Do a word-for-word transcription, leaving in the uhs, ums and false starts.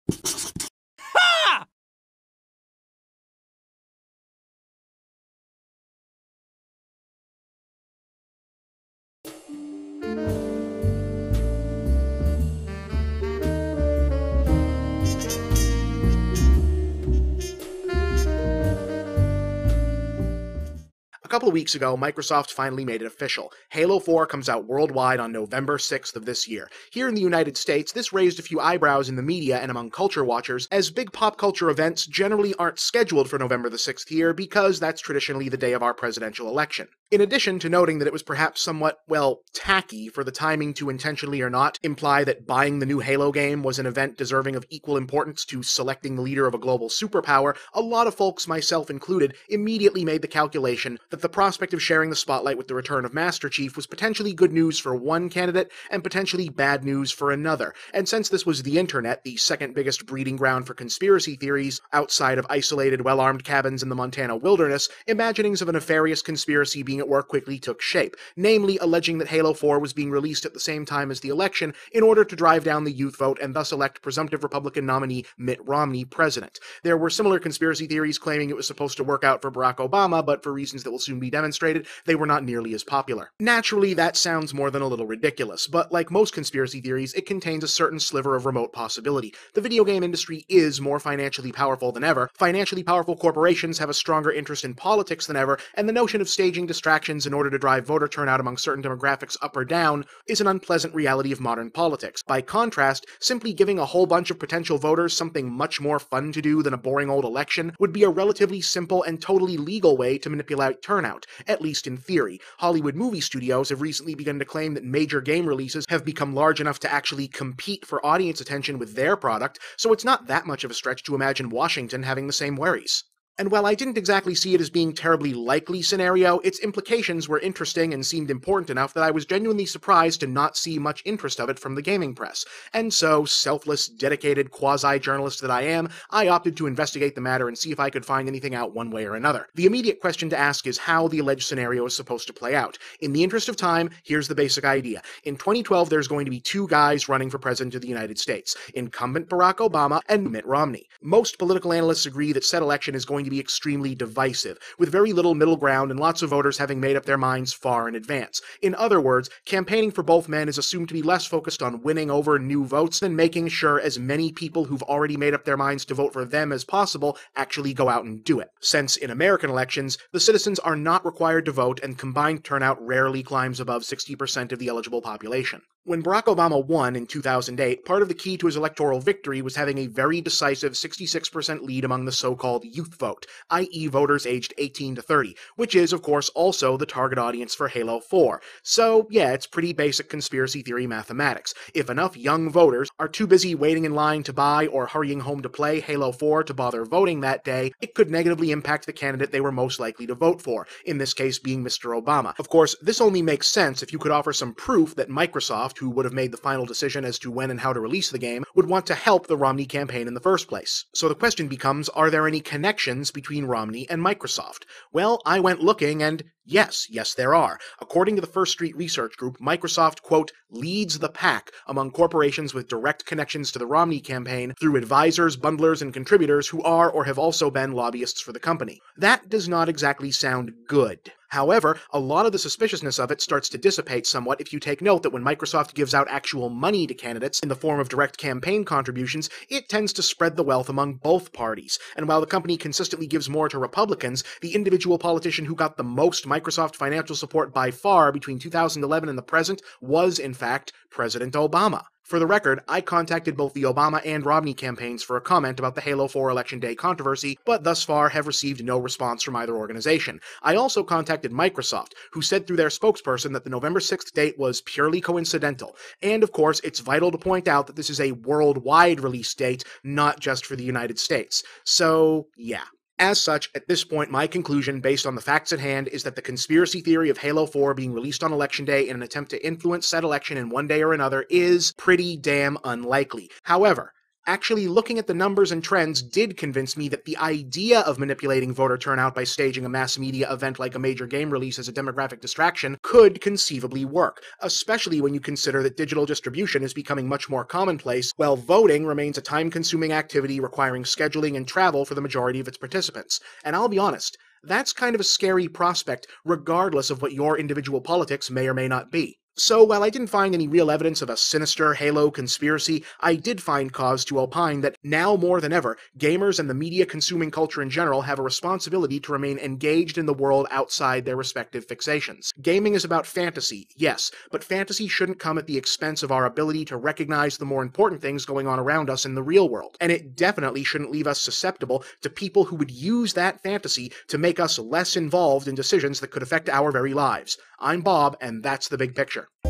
Ha! A couple of weeks ago, Microsoft finally made it official. Halo four comes out worldwide on November sixth of this year. Here in the United States, this raised a few eyebrows in the media and among culture watchers, as big pop culture events generally aren't scheduled for November the sixth here because that's traditionally the day of our presidential election. In addition to noting that it was perhaps somewhat, well, tacky for the timing to intentionally or not imply that buying the new Halo game was an event deserving of equal importance to selecting the leader of a global superpower, a lot of folks, myself included, immediately made the calculation that the prospect of sharing the spotlight with the return of Master Chief was potentially good news for one candidate and potentially bad news for another. And since this was the internet, the second biggest breeding ground for conspiracy theories, outside of isolated, well-armed cabins in the Montana wilderness, imaginings of a nefarious conspiracy being at work quickly took shape, namely alleging that Halo four was being released at the same time as the election in order to drive down the youth vote and thus elect presumptive Republican nominee Mitt Romney president. There were similar conspiracy theories claiming it was supposed to work out for Barack Obama, but for reasons that will soon be demonstrated, they were not nearly as popular. Naturally, that sounds more than a little ridiculous, but like most conspiracy theories, it contains a certain sliver of remote possibility. The video game industry is more financially powerful than ever, financially powerful corporations have a stronger interest in politics than ever, and the notion of staging distractions in order to drive voter turnout among certain demographics up or down is an unpleasant reality of modern politics. By contrast, simply giving a whole bunch of potential voters something much more fun to do than a boring old election would be a relatively simple and totally legal way to manipulate turnout, at least in theory. Hollywood movie studios have recently begun to claim that major game releases have become large enough to actually compete for audience attention with their product, so it's not that much of a stretch to imagine Washington having the same worries. And while I didn't exactly see it as being terribly likely scenario, its implications were interesting and seemed important enough that I was genuinely surprised to not see much interest of it from the gaming press. And so, selfless, dedicated, quasi-journalist that I am, I opted to investigate the matter and see if I could find anything out one way or another. The immediate question to ask is how the alleged scenario is supposed to play out. In the interest of time, here's the basic idea. In twenty twelve, there's going to be two guys running for president of the United States, incumbent Barack Obama and Mitt Romney. Most political analysts agree that said election is going to be extremely divisive, with very little middle ground and lots of voters having made up their minds far in advance. In other words, campaigning for both men is assumed to be less focused on winning over new votes than making sure as many people who've already made up their minds to vote for them as possible actually go out and do it. Since in American elections, the citizens are not required to vote and combined turnout rarely climbs above sixty percent of the eligible population. When Barack Obama won in two thousand eight, part of the key to his electoral victory was having a very decisive sixty-six percent lead among the so-called youth vote, that is voters aged eighteen to thirty, which is, of course, also the target audience for Halo four. So, yeah, it's pretty basic conspiracy theory mathematics. If enough young voters are too busy waiting in line to buy or hurrying home to play Halo four to bother voting that day, it could negatively impact the candidate they were most likely to vote for, in this case being Mister Obama. Of course, this only makes sense if you could offer some proof that Microsoft, who would have made the final decision as to when and how to release the game, would want to help the Romney campaign in the first place. So the question becomes, are there any connections between Romney and Microsoft? Well, I went looking and yes, yes there are. According to the First Street Research Group, Microsoft, quote, leads the pack among corporations with direct connections to the Romney campaign through advisors, bundlers, and contributors who are or have also been lobbyists for the company. That does not exactly sound good. However, a lot of the suspiciousness of it starts to dissipate somewhat if you take note that when Microsoft gives out actual money to candidates in the form of direct campaign contributions, it tends to spread the wealth among both parties. And while the company consistently gives more to Republicans, the individual politician who got the most Microsoft financial support by far between two thousand eleven and the present was, in fact, President Obama. For the record, I contacted both the Obama and Romney campaigns for a comment about the Halo four Election Day controversy, but thus far have received no response from either organization. I also contacted Microsoft, who said through their spokesperson that the November sixth date was purely coincidental. And of course, it's vital to point out that this is a worldwide release date, not just for the United States. So, yeah. As such, at this point, my conclusion, based on the facts at hand, is that the conspiracy theory of Halo four being released on Election Day in an attempt to influence said election in one day or another is pretty damn unlikely. However, Actually, looking at the numbers and trends did convince me that the idea of manipulating voter turnout by staging a mass media event like a major game release as a demographic distraction could conceivably work, especially when you consider that digital distribution is becoming much more commonplace, while voting remains a time-consuming activity requiring scheduling and travel for the majority of its participants. And I'll be honest, that's kind of a scary prospect, regardless of what your individual politics may or may not be. So, while I didn't find any real evidence of a sinister Halo conspiracy, I did find cause to opine that now more than ever, gamers and the media-consuming culture in general have a responsibility to remain engaged in the world outside their respective fixations. Gaming is about fantasy, yes, but fantasy shouldn't come at the expense of our ability to recognize the more important things going on around us in the real world, and it definitely shouldn't leave us susceptible to people who would use that fantasy to make us less involved in decisions that could affect our very lives. I'm Bob, and that's the big picture.